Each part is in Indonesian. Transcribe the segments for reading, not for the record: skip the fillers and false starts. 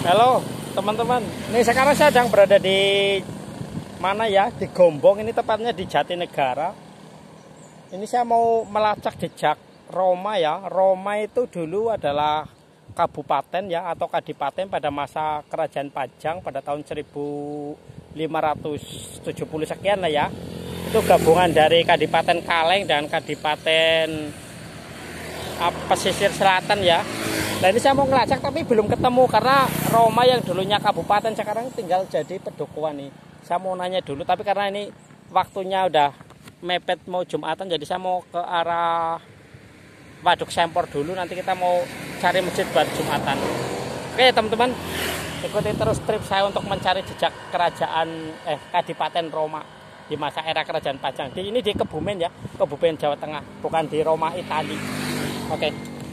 Halo teman-teman, ini sekarang saya sedang berada di mana ya? Di Gombong, ini tepatnya di Jatinegara. Ini saya mau melacak jejak Roma ya. Roma itu dulu adalah kabupaten ya, atau kadipaten pada masa Kerajaan Pajang pada tahun 1570 sekian lah ya. Itu gabungan dari Kadipaten Kaleng dan Kadipaten pesisir selatan ya. Nah ini saya mau ngelacak tapi belum ketemu, karena Roma yang dulunya kabupaten sekarang tinggal jadi pedukuhan nih. Saya mau nanya dulu, tapi karena ini waktunya udah mepet mau Jumatan, jadi saya mau ke arah Waduk Sempor dulu. Nanti kita mau cari masjid buat Jumatan. Oke teman-teman, ikuti terus trip saya untuk mencari jejak Kadipaten Roma di masa era Kerajaan Pajang. Ini di Kebumen ya, Kebumen Jawa Tengah, bukan di Roma Italia. Oke.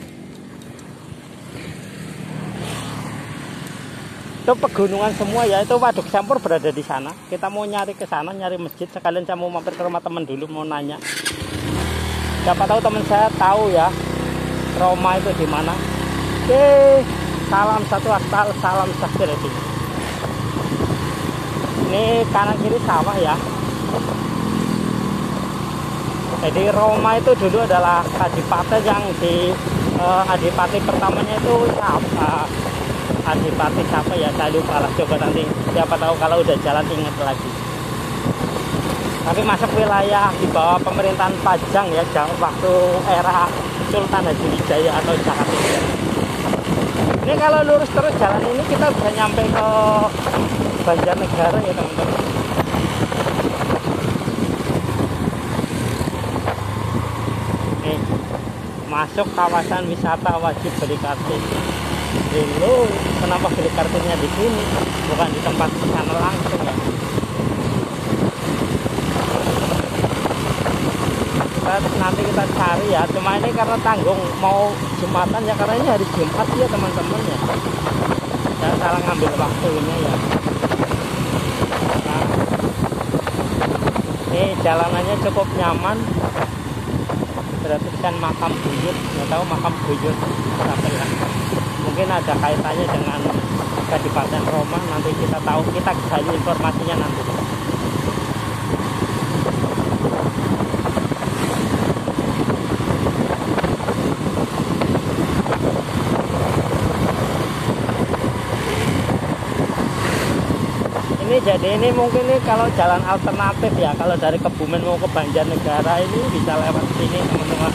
Itu pegunungan semua ya, itu Waduk Sempor berada di sana. Kita mau nyari ke sana, nyari masjid. Sekalian saya mau mampir ke rumah teman dulu, mau nanya. Siapa tahu teman saya tahu ya Roma itu di mana. Oke, salam satu asal, salam satu. Ini kanan kiri sawah ya. Jadi Roma itu dulu adalah kadipaten yang di adipati pertamanya itu Adipati siapa ya, saya lupa lah. Coba nanti siapa tahu kalau udah jalan ingat lagi. Tapi masuk wilayah di bawah pemerintahan Pajang ya, waktu era Sultan Hajiwijaya atau Jakarta. Ini kalau lurus terus jalan ini kita bisa nyampe ke Banjarnegara ya teman-teman. Nih, masuk kawasan wisata wajib beli kartu. Dulu kenapa beli kartunya di sini, bukan di tempat sana langsung ya? Nanti kita cari ya. Cuma ini karena tanggung mau Jumatan ya, karena ini hari Jumat ya teman-teman ya. Saya salah ngambil waktunya ya. Nah, ini jalanannya cukup nyaman. Berarti kan makam buyut, nggak tahu makam buyut apa ya. Mungkin ada kaitannya dengan Kadipaten Roma, nanti kita tahu, kita gali informasinya nanti. Ini mungkin ini kalau jalan alternatif ya, kalau dari Kebumen mau ke Banjarnegara ini bisa lewat sini teman-teman.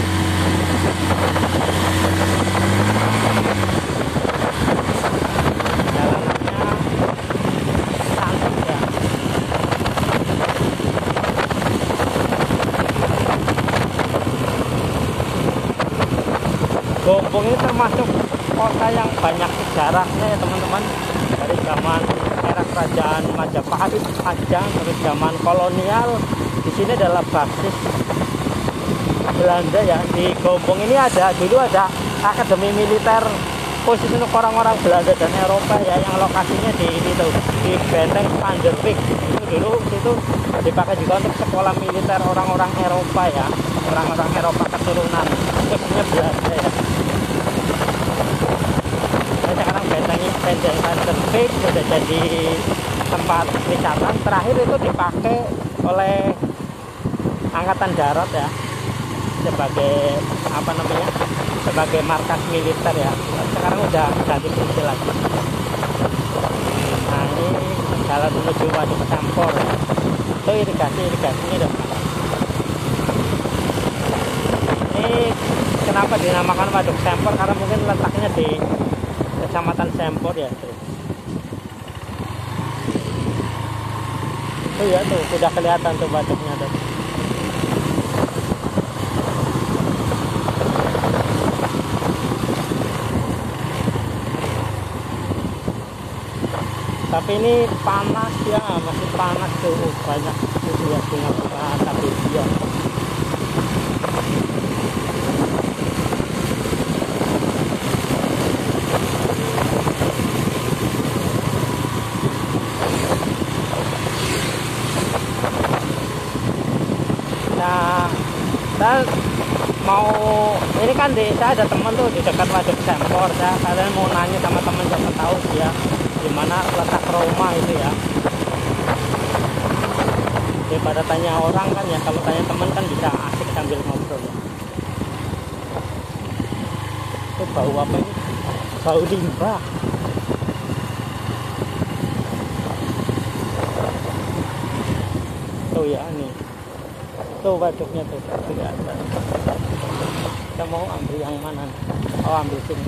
Gombong ini termasuk kota yang banyak sejarahnya ya teman-teman. Dari zaman era kerajaan Majapahit, Pajang, terus zaman kolonial. Di sini adalah basis Belanda ya. Di Gombong ini dulu ada akademi militer khusus untuk orang-orang Belanda dan Eropa ya, yang lokasinya di Benteng Spanjerwijk. Itu dulu itu dipakai juga untuk sekolah militer orang-orang Eropa ya, orang-orang Eropa keturunan khususnya Belanda ya. Sekarang Benteng Spanjerwijk sudah jadi tempat wisata. Terakhir itu dipakai oleh Angkatan Darat ya, sebagai sebagai markas militer ya. Sekarang udah ganti fungsi lagi. Nah ini jalan menuju Waduk Sempor. Itu irigasinya udah. Ini kenapa dinamakan Waduk Sempor, karena mungkin letaknya di Kecamatan Sempor ya. Tuh ya, tuh sudah kelihatan tuh waduknya tuh. Tapi ini panas ya, masih panas tuh, banyak itu ya bunga-bunga tabesia. Nah, dan mau ini kan saya ada teman tuh di dekat Waduk Sempor. Kalian mau nanya sama teman siapa tahu dia di mana letak Roma itu ya. Daripada tanya orang kan ya, kalau tanya teman kan bisa asik sambil ngobrol ya. Itu bau apa ini? Bau limbah. Tuh ya nih. Tuh waduknya tuh kelihatan. Kita mau ambil yang mana? Oh, ambil sini.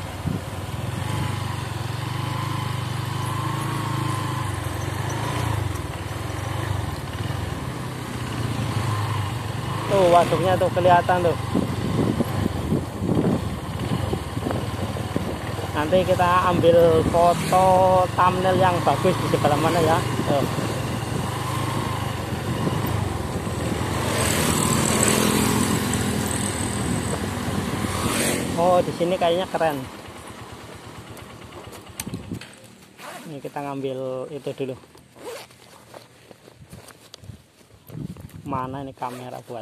Tuh waduknya tuh kelihatan tuh. Nanti kita ambil foto thumbnail yang bagus di sebelah mana ya. Tuh. Oh, di sini kayaknya keren. Ini kita ngambil itu dulu. Mana ini kamera buat?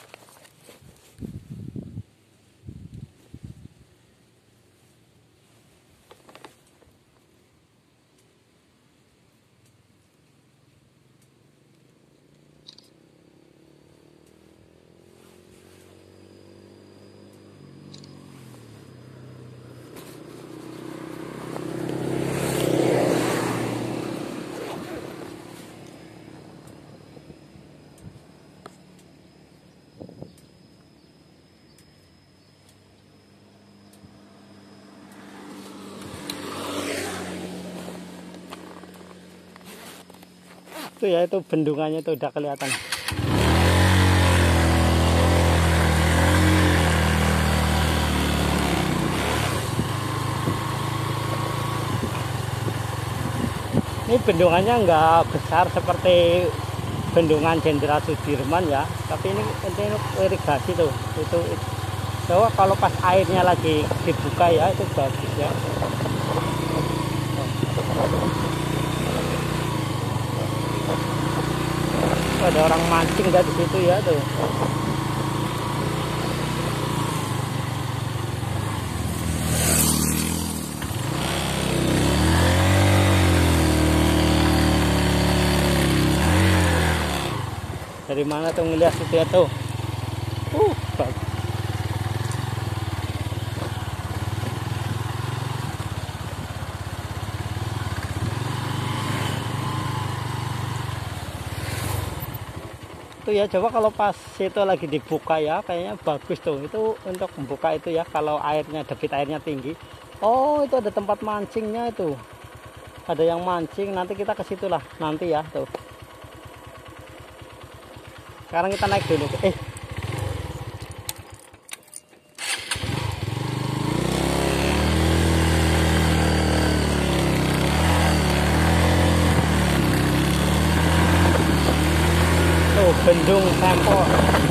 Itu ya, itu bendungannya tuh udah kelihatan. Ini bendungannya nggak besar seperti bendungan Jenderal Sudirman ya, tapi ini irigasi tuh. Itu kalau pas airnya lagi dibuka ya, itu bagus ya. Ada orang mancing dari situ ya tuh. Dari mana tuh ngeliat situ ya tuh? Bagus. Itu ya, coba kalau pas itu lagi dibuka ya, kayaknya bagus tuh. Itu untuk membuka itu ya, kalau airnya, debit airnya tinggi. Oh, itu ada tempat mancingnya itu. Ada yang mancing, nanti kita ke situ lah nanti ya tuh. Sekarang kita naik dulu. Bendung Sempor.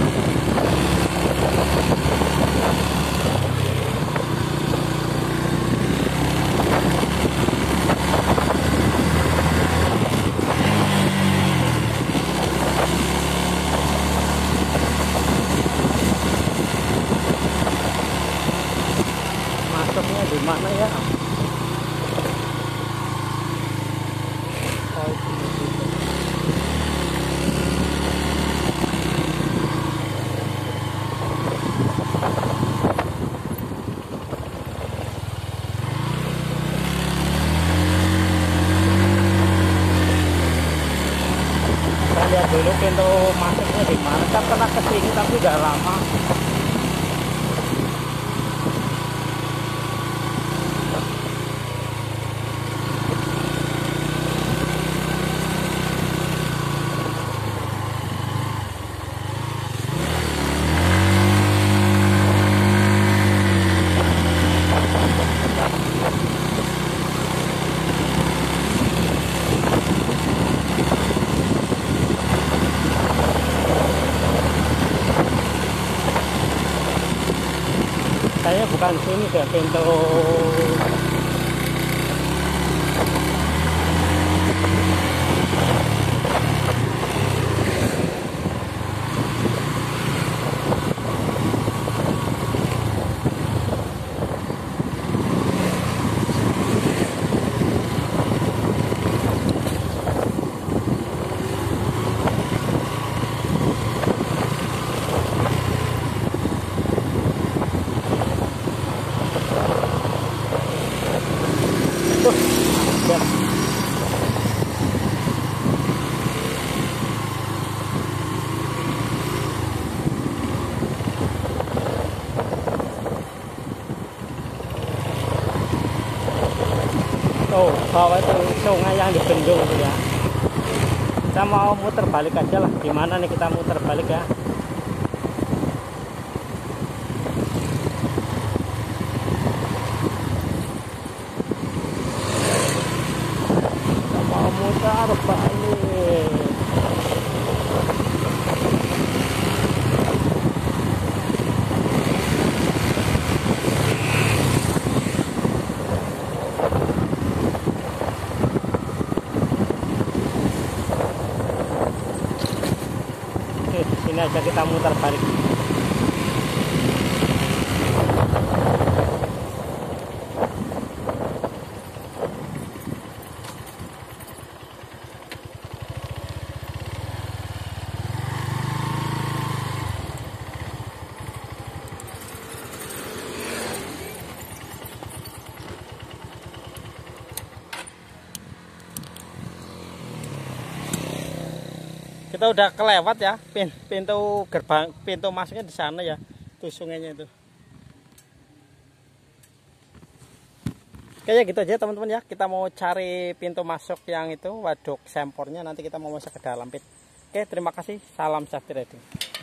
Masuknya di mana ya? Oh, lihat dulu pintu masuknya di mana. Saya pernah kesini tapi udah lama. Kayaknya bukan sini deh pintu. bawah itu sungai yang dibendung itu ya. Kita mau muter balik aja lah. Gimana nih kita muter balik ya? Kita mau muter balik. Sini aja kita muter balik. Kita udah kelewat ya pintu gerbang, pintu masuknya di sana ya, tuh sungainya itu. Kayaknya gitu aja teman-teman ya. Kita mau cari pintu masuk yang itu, waduk sempornya, nanti kita mau masuk ke dalam pit. Oke, terima kasih. Salam safety riding.